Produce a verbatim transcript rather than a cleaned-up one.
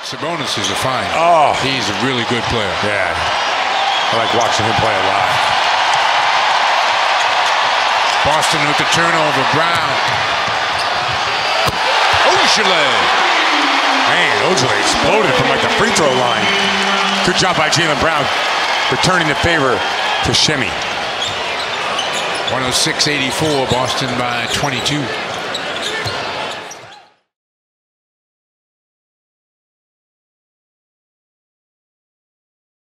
Sabonis is a fine. Oh. He's a really good player. Yeah. I like watching him play a lot. Boston with the turnover. Brown. Ojeleye. Man, Ojeleye exploded from like the free throw line. Good job by Jaylen Brown, returning the favor to Semi. one oh six eighty-four, Boston by twenty-two.